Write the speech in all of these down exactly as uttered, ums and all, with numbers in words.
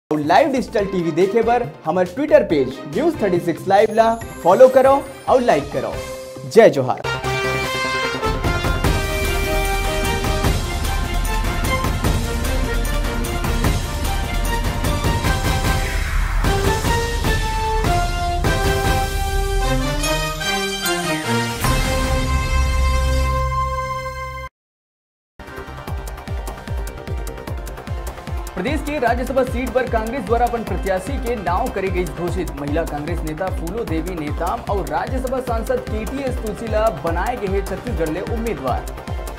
और live digital TV देखे बर हमारे Twitter page news thirty six live ला फॉलो करो और लाइक करो। जय जोहार। प्रदेश के राज्यसभा सीट पर कांग्रेस द्वारा अपन प्रत्याशी के नाम करे गई घोषित। महिला कांग्रेस नेता फूलो देवी नेताम और राज्यसभा सांसद केटीएस तुलसीला बनाए गए छत्तीसगढ़ ले उम्मीदवार।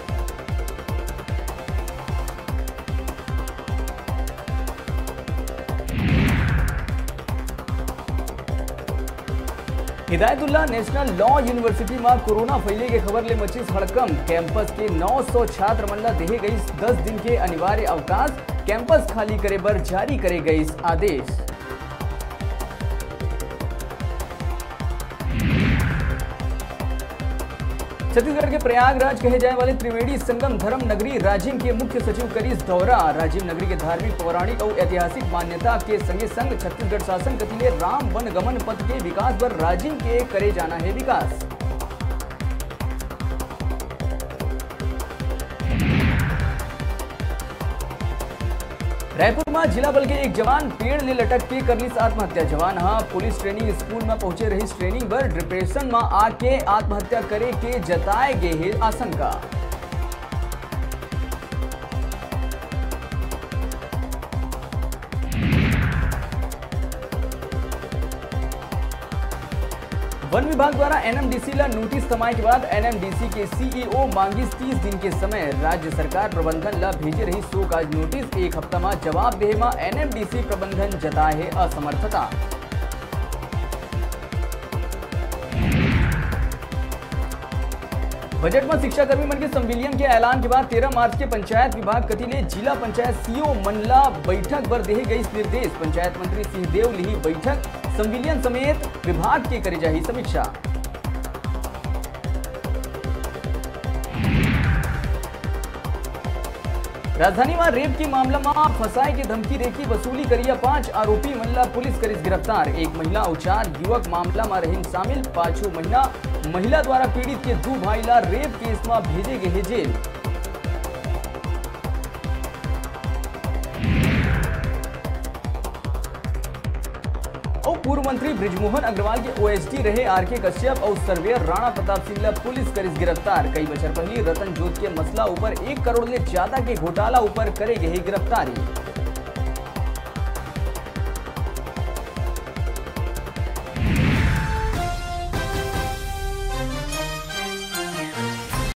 हिदायतुल्ला नेशनल लॉ यूनिवर्सिटी में कोरोना फैले के खबर ले मची हड़कम। कैंपस के नौ सौ छात्र मन ला देहे गई दस दिन के अनिवार्य अवकाश। कैंपस खाली करे बर जारी करे गई आदेश। छत्तीसगढ़ के प्रयागराज कहे जाने वाले त्रिवेणी संगम धर्म नगरी राजिम के मुख्य सचिव करीस दौरा। राजिम नगरी के धार्मिक पौराणिक और ऐतिहासिक मान्यता के संगे संग छत्तीसगढ़ शासन कतिले राम वन गमन पथ के विकास पर राजिम के करे जाना है विकास। रायपुर में जिला बल के एक जवान पेड़ ले लटक के करलिस आत्महत्या। जवान हाँ पुलिस ट्रेनिंग स्कूल में पहुंचे रही ट्रेनिंग पर डिप्रेशन में आके आत्महत्या करे के जताए गए है आशंका। वन विभाग द्वारा एनएमडीसी ला नोटिस थमाए के बाद एनएमडीसी के सीईओ मांगिस तीस दिन के समय। राज्य सरकार प्रबंधन ला भेजे रही सो काज नोटिस एक हफ्ता में जवाब देहे में एनएमडीसी प्रबंधन जताए है असमर्थता। बजट में शिक्षा कर्मी मन के संविलियन के ऐलान के बाद तेरह मार्च के पंचायत विभाग कतिले जिला पंचायत सीओ मनला बैठक पर देहे गई निर्देश। पंचायत मंत्री सिंहदेव लिही बैठक संविलियन समेत विभाग के करे जाही समीक्षा। राजधानी में रेप के मामला में फंसाए के धमकी रेखी वसूली करिया पांच आरोपी मनला पुलिस करिस गिरफ्तार। एक महिला और चार युवक मामला में रहीन शामिल। पांचों महीना महिला द्वारा पीड़ित के दो भाई ला रेप केस में भेजे गए जेल। और पूर्व मंत्री बृजमोहन अग्रवाल के ओएसडी रहे आरके कश्यप और सर्वेयर राणा प्रताप सिंह ला पुलिस करिस गिरफ्तार। कई बछर पहले रतन जोत के मसला ऊपर एक करोड़ ले ज्यादा के घोटाला ऊपर करे गए गिरफ्तारी।